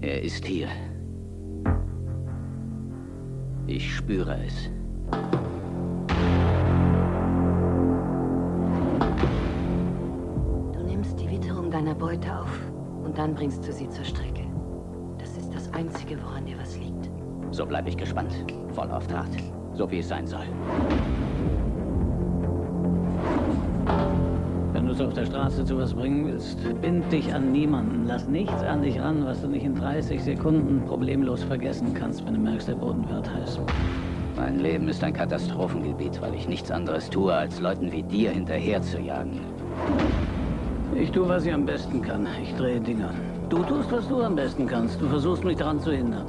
Er ist hier. Ich spüre es. Du nimmst die Witterung deiner Beute auf und dann bringst du sie zur Strecke. Das ist das Einzige, woran dir was liegt. So bleibe ich gespannt. Voll auf Draht. So wie es sein soll. Wenn du es auf der Straße zu was bringen willst, bind dich an niemanden. Lass nichts an dich ran, was du nicht in 30 Sekunden problemlos vergessen kannst, wenn du merkst, der Boden wird heiß. Mein Leben ist ein Katastrophengebiet, weil ich nichts anderes tue, als Leuten wie dir hinterher zu jagen. Ich tue, was ich am besten kann. Ich drehe Dinger. Du tust, was du am besten kannst. Du versuchst, mich daran zu hindern.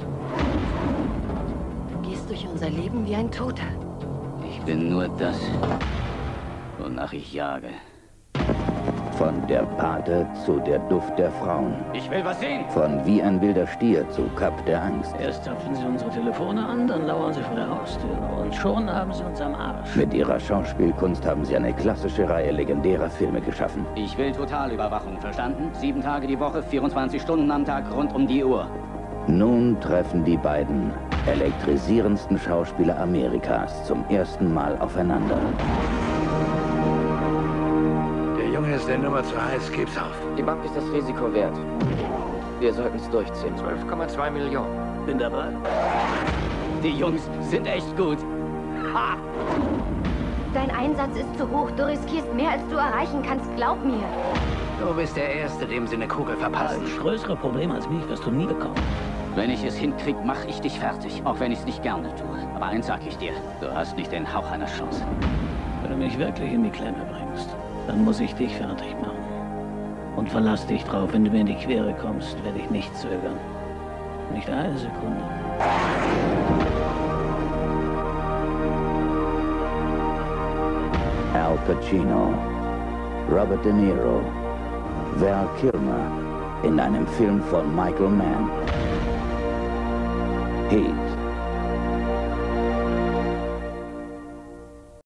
Du gehst durch unser Leben wie ein Toter. Ich bin nur das, wonach ich jage. Von der Pate zu der Duft der Frauen. Ich will was sehen! Von Wie ein wilder Stier zu Kap der Angst. Erst zapfen sie unsere Telefone an, dann lauern sie vor der Haustür. Und schon haben sie uns am Arsch. Mit ihrer Schauspielkunst haben sie eine klassische Reihe legendärer Filme geschaffen. Ich will Totalüberwachung, verstanden? 7 Tage die Woche, 24 Stunden am Tag, rund um die Uhr. Nun treffen die beiden elektrisierendsten Schauspieler Amerikas zum ersten Mal aufeinander. Der Junge ist der Nummer zu heiß, gib's auf. Die Bank ist das Risiko wert. Wir sollten es durchziehen. 12,2 Millionen. Bin dabei. Die Jungs sind echt gut. Ha! Dein Einsatz ist zu hoch. Du riskierst mehr, als du erreichen kannst. Glaub mir. Du bist der Erste, dem sie eine Kugel verpassen. Das größere Problem als mich wirst du nie bekommen. Wenn ich es hinkrieg, mache ich dich fertig. Auch wenn ich es nicht gerne tue. Aber eins sag ich dir. Du hast nicht den Hauch einer Chance. Wenn du mich wirklich in die Klemme bringst, dann muss ich dich fertig machen. Und verlass dich drauf, wenn du mir in die Quere kommst, werde ich nicht zögern. Nicht eine Sekunde. Al Pacino, Robert De Niro, Val Kilmer in einem Film von Michael Mann. Heat.